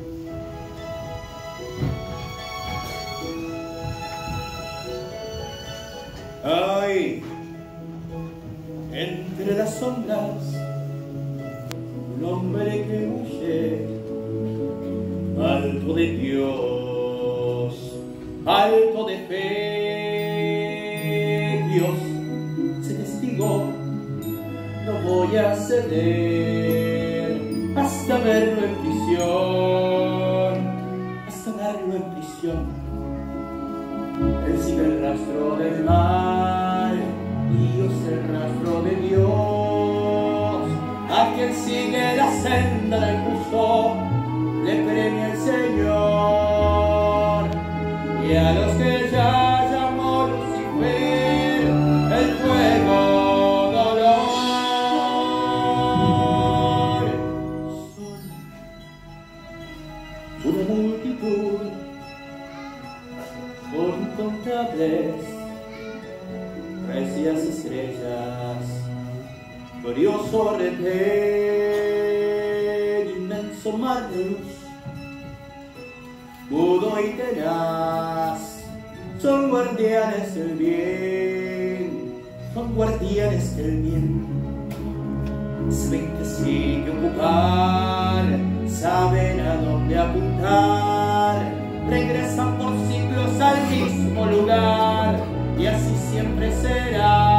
Ay, entre las sombras, un hombre que huye, alto de Dios, alto de fe. Dios se testigo, no voy a ceder hasta verlo en prisión, hasta verlo en prisión. Él sigue el rastro del mal y yo sé el rastro de Dios. A quien sigue la senda del justo le premia el Señor. Y a los que ya llamó Lucifer el fuego dolor. Son una multitud por incontables, recias estrellas, glorioso retén, inmenso mar de luz, mudo y tenaz, son guardianes del bien, son guardianes del bien. Saben que sí que ocupar, saben a dónde apuntar, regresan por siglos al mismo lugar y así siempre será.